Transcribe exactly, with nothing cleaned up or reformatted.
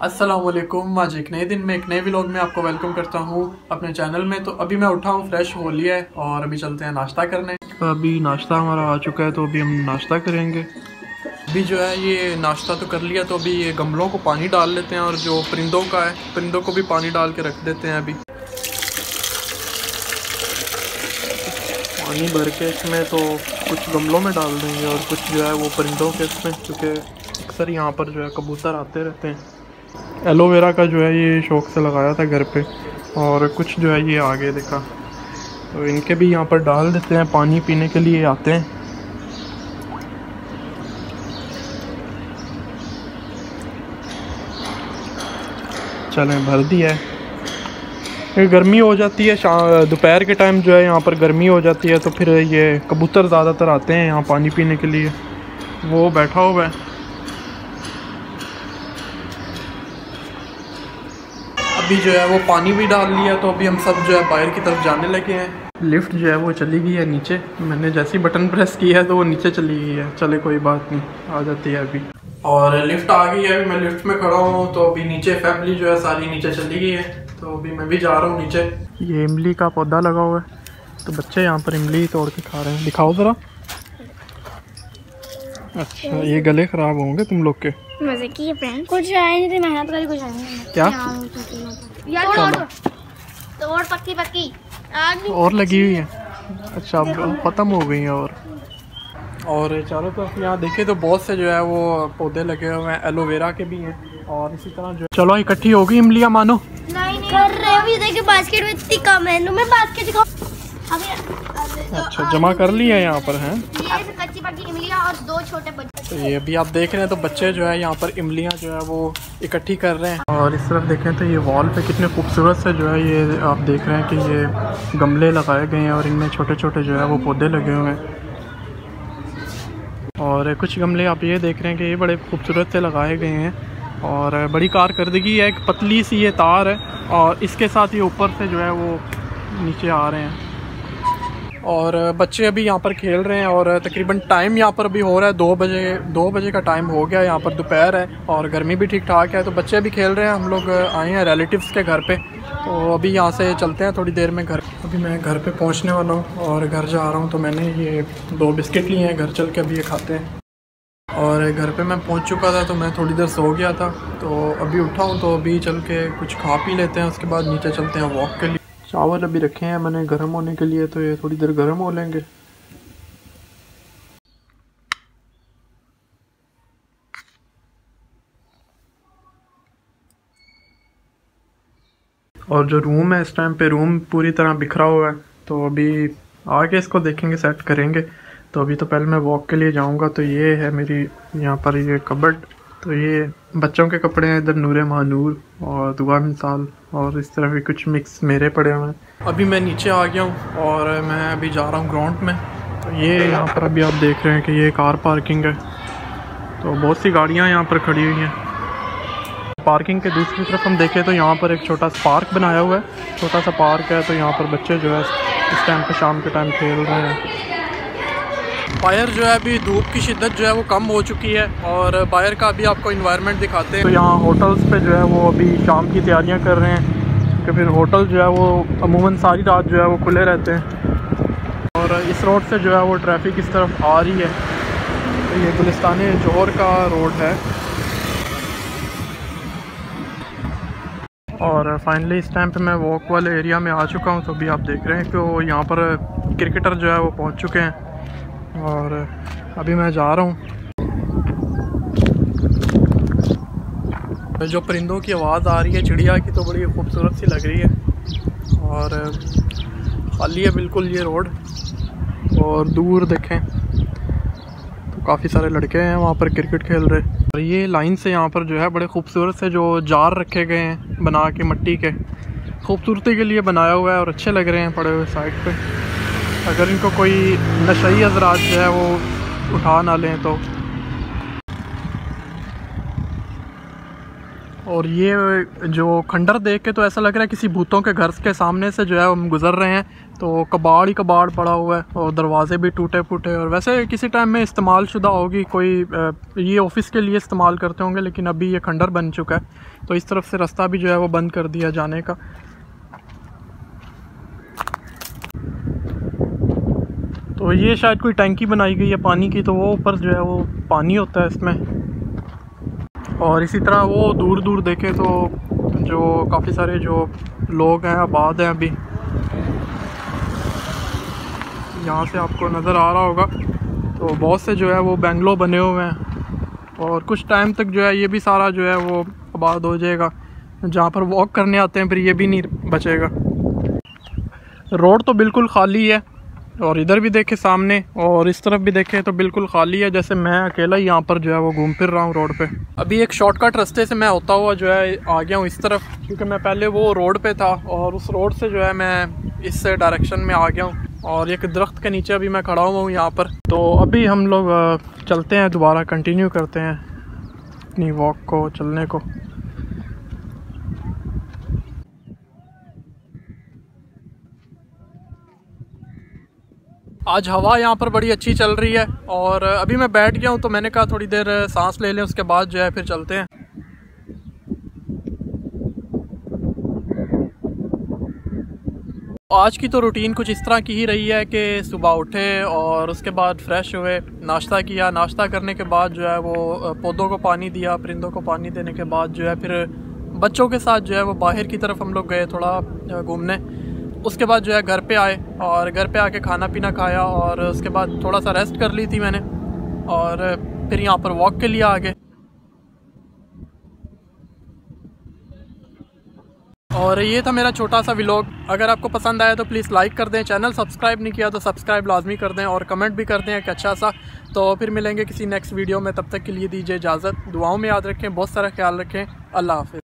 अस्सलाम वालेकुम। आज एक नए दिन में एक नए व्लॉग में आपको वेलकम करता हूँ अपने चैनल में। तो अभी मैं उठा हूँ, फ्रेश हो लिया है और अभी चलते हैं नाश्ता करने। तो अभी नाश्ता हमारा आ चुका है, तो अभी हम नाश्ता करेंगे। अभी जो है ये नाश्ता तो कर लिया, तो अभी ये गमलों को पानी डाल लेते हैं और जो परिंदों का है, परिंदों को भी पानी डाल के रख देते हैं। अभी पानी भर के इसमें तो कुछ गमलों में डाल देंगे और कुछ जो है वो परिंदों के इसमें, क्योंकि अक्सर यहाँ पर जो है कबूतर आते रहते हैं। एलोवेरा का जो है ये शौक से लगाया था घर पे, और कुछ जो है ये आगे देखा, तो इनके भी यहाँ पर डाल देते हैं, पानी पीने के लिए आते हैं। चलें, भर दिया है। ये गर्मी हो जाती है, दोपहर के टाइम जो है यहाँ पर गर्मी हो जाती है, तो फिर ये कबूतर ज़्यादातर आते हैं यहाँ पानी पीने के लिए। वो बैठा हुआ है। अभी जो है वो पानी भी डाल लिया, तो अभी हम सब जो है बाहर की तरफ जाने लगे हैं। लिफ्ट जो है वो चली गई है नीचे, मैंने जैसे ही बटन प्रेस किया है तो वो नीचे चली गई है। चले कोई बात नहीं, आ जाती है अभी। और लिफ्ट आ गई है, अभी मैं लिफ्ट में खड़ा हूँ। तो अभी नीचे फैमिली जो है सारी नीचे चली गई है, तो अभी मैं भी जा रहा हूँ नीचे। ये इमली का पौधा लगा हुआ है, तो बच्चे यहाँ पर इमली तोड़ के खा रहे हैं। दिखाओ ज़रा। अच्छा, ये गले ख़राब होंगे तुम लोग के। मजे की फ्रेंड, कुछ आए नहीं थे, मेहनत करी, कुछ आए नहीं। क्या यार तोड़ पक्की पक्की और लगी हुई है। अच्छा, अब ख़त्म हो गई है। और और चारों तरफ यहाँ देखे तो बहुत से जो है वो पौधे लगे हुए हैं, एलोवेरा के भी हैं और इसी तरह जो। चलो, इकट्ठी हो गई इमलियाँ मानो। नहीं नहीं कर रहे हो, ये देखिए बास्केट में इतनी कम है। मैं बास्केट दिखाओ अभी। अच्छा, जमा कर लिया है यहाँ पर हैं। ये कच्ची पक्की इमलियाँ और दो छोटे बच्चे। तो ये अभी आप देख रहे हैं, तो बच्चे जो है यहाँ पर इमलियाँ जो है वो इकट्ठी कर रहे हैं। और इस तरफ देखें तो ये वॉल पे कितने खूबसूरत से जो है ये आप देख रहे हैं कि ये गमले लगाए गए हैं और इनमें छोटे छोटे जो है वो पौधे लगे हुए हैं। और कुछ गमले आप ये देख रहे हैं कि ये बड़े खूबसूरत से लगाए गए हैं और बड़ी कारकर्दगी है। एक पतली सी ये तार है और इसके साथ ये ऊपर से जो है वो नीचे आ रहे हैं। और बच्चे अभी यहाँ पर खेल रहे हैं और तकरीबन टाइम यहाँ पर अभी हो रहा है दो बजे दो बजे का टाइम हो गया। यहाँ पर दोपहर है और गर्मी भी ठीक ठाक है, तो बच्चे अभी खेल रहे हैं। हम लोग आए हैं रिलेटिव्स के घर पे, तो अभी यहाँ से चलते हैं थोड़ी देर में घर। अभी मैं घर पे पहुँचने वाला हूँ और घर जा रहा हूँ। तो मैंने ये दो बिस्किट लिए हैं, घर चल के अभी ये खाते हैं। और घर पे मैं पहुँच चुका था, तो मैं थोड़ी देर सो गया था, तो अभी उठा हूँ। तो अभी चल के कुछ खा पी लेते हैं, उसके बाद नीचे चलते हैं वॉक के लिए। चावल अभी रखे हैं मैंने गर्म होने के लिए, तो ये थोड़ी देर गर्म हो लेंगे। और जो रूम है इस टाइम पे, रूम पूरी तरह बिखरा हुआ है, तो अभी आगे इसको देखेंगे, सेट करेंगे। तो अभी तो पहले मैं वॉक के लिए जाऊंगा। तो ये है मेरी यहाँ पर ये कबर्ड, तो ये बच्चों के कपड़े हैं, इधर नूरे महानूर और दुआ मिसाल, और इस तरह भी कुछ मिक्स मेरे पड़े हुए हैं। अभी मैं नीचे आ गया हूँ और मैं अभी जा रहा हूँ ग्राउंड में। तो ये यहाँ पर अभी आप देख रहे हैं कि ये कार पार्किंग है, तो बहुत सी गाड़ियाँ यहाँ पर खड़ी हुई हैं। पार्किंग के दूसरी तरफ हम देखें तो यहाँ पर एक छोटा सा पार्क बनाया हुआ है, छोटा सा पार्क है। तो यहाँ पर बच्चे जो है इस टाइम पे शाम के टाइम खेल रहे हैं। बाहर जो है अभी धूप की शिद्दत जो है वो कम हो चुकी है और बाहर का अभी आपको इन्वायरमेंट दिखाते हैं। तो यहाँ होटल्स पे जो है वो अभी शाम की तैयारियाँ कर रहे हैं, क्योंकि फिर होटल जो है वो अमूमन सारी रात जो है वो खुले रहते हैं। और इस रोड से जो है वो ट्रैफिक इस तरफ आ रही है। तो ये गुलिस्तान जौहर का रोड है। और फाइनली इस टाइम पे मैं वॉक वाले एरिया में आ चुका हूँ। तो अभी आप देख रहे हैं कि वो यहाँ पर क्रिकेटर जो है वो पहुँच चुके हैं और अभी मैं जा रहा हूँ। जो परिंदों की आवाज़ आ रही है चिड़िया की, तो बड़ी खूबसूरत सी लग रही है। और खाली है बिल्कुल ये रोड, और दूर देखें तो काफ़ी सारे लड़के हैं वहाँ पर क्रिकेट खेल रहे। और ये लाइन से यहाँ पर जो है बड़े खूबसूरत से जो जार रखे गए हैं बना के, मिट्टी के, खूबसूरती के लिए बनाया हुआ है और अच्छे लग रहे हैं पड़े हुए साइड पे। अगर इनको कोई नशई हज़रात जो है वो उठा ना लें तो। और ये जो खंडर देख के तो ऐसा लग रहा है किसी भूतों के घर के सामने से जो है हम गुज़र रहे हैं। तो कबाड़ ही कबाड़ पड़ा हुआ है और दरवाजे भी टूटे फूटे, और वैसे किसी टाइम में इस्तेमाल शुदा होगी, कोई ये ऑफिस के लिए इस्तेमाल करते होंगे, लेकिन अभी ये खंडर बन चुका है। तो इस तरफ से रास्ता भी जो है वो बंद कर दिया जाने का। तो ये शायद कोई टैंकी बनाई गई है पानी की, तो वो ऊपर जो है वो पानी होता है इसमें। और इसी तरह वो दूर दूर देखें तो जो काफ़ी सारे जो लोग हैं आबाद हैं अभी, यहाँ से आपको नज़र आ रहा होगा। तो बहुत से जो है वो बेंगलो बने हुए हैं, और कुछ टाइम तक जो है ये भी सारा जो है वो आबाद हो जाएगा। जहाँ पर वॉक करने आते हैं फिर ये भी नहीं बचेगा। रोड तो बिल्कुल खाली है, और इधर भी देखे सामने और इस तरफ भी देखे तो बिल्कुल खाली है, जैसे मैं अकेला ही यहाँ पर जो है वो घूम फिर रहा हूँ रोड पे। अभी एक शॉर्टकट रास्ते से मैं होता हुआ जो है आ गया हूँ इस तरफ, क्योंकि मैं पहले वो रोड पे था और उस रोड से जो है मैं इस डायरेक्शन में आ गया हूँ। और एक दरख्त के नीचे अभी मैं खड़ा हुआ हूँ यहाँ पर। तो अभी हम लोग चलते हैं, दोबारा कंटिन्यू करते हैं अपनी वॉक को, चलने को। आज हवा यहाँ पर बड़ी अच्छी चल रही है, और अभी मैं बैठ गया हूँ तो मैंने कहा थोड़ी देर सांस ले लें, उसके बाद जो है फिर चलते हैं। आज की तो रूटीन कुछ इस तरह की ही रही है कि सुबह उठे और उसके बाद फ्रेश हुए, नाश्ता किया, नाश्ता करने के बाद जो है वो पौधों को पानी दिया, परिंदों को पानी देने के बाद जो है फिर बच्चों के साथ जो है वो बाहर की तरफ हम लोग गए थोड़ा घूमने। उसके बाद जो है घर पे आए और घर पे आके खाना पीना खाया, और उसके बाद थोड़ा सा रेस्ट कर ली थी मैंने, और फिर यहाँ पर वॉक के लिए आ गए। और ये था मेरा छोटा सा व्लॉग। अगर आपको पसंद आया तो प्लीज़ लाइक कर दें, चैनल सब्सक्राइब नहीं किया तो सब्सक्राइब लाजमी कर दें, और कमेंट भी कर दें एक अच्छा सा। तो फिर मिलेंगे किसी नेक्स्ट वीडियो में, तब तक के लिए दीजिए इजाज़त। दुआओं में याद रखें, बहुत सारा ख्याल रखें। अल्लाह हाफ़िज़।